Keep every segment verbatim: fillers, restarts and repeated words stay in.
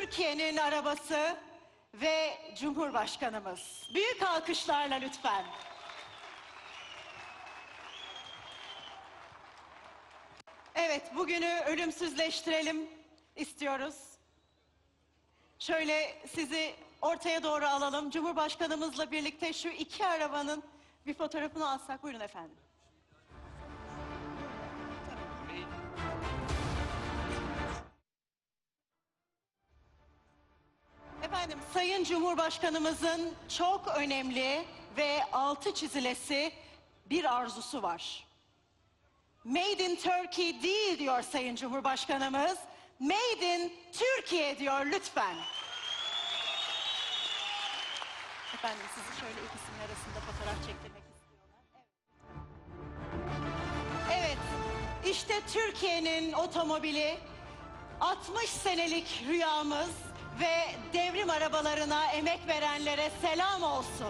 Türkiye'nin arabası ve Cumhurbaşkanımız. Büyük alkışlarla lütfen. Evet, bugünü ölümsüzleştirelim istiyoruz. Şöyle sizi ortaya doğru alalım. Cumhurbaşkanımızla birlikte şu iki arabanın bir fotoğrafını alsak. Buyurun efendim. Efendim, Sayın Cumhurbaşkanımızın çok önemli ve altı çizilesi bir arzusu var. Made in Turkey değil diyor Sayın Cumhurbaşkanımız. Made in Türkiye diyor lütfen. Efendim, sizi şöyle ikisinin arasında fotoğraf çektirmek istiyorlar. Evet. Evet, işte Türkiye'nin otomobili, altmış senelik rüyamız ve devrim arabalarına emek verenlere selam olsun.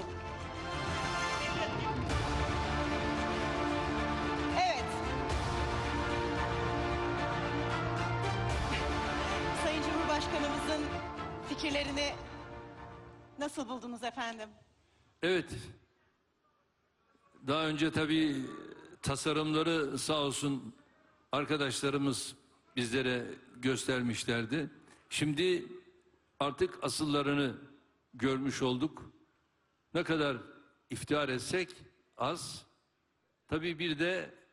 Evet. Sayın Cumhurbaşkanımızın fikirlerini nasıl buldunuz efendim? Evet. Daha önce tabii tasarımları sağ olsun arkadaşlarımız bizlere göstermişlerdi. Şimdi artık asıllarını görmüş olduk. Ne kadar iftihar etsek az. Tabii bir de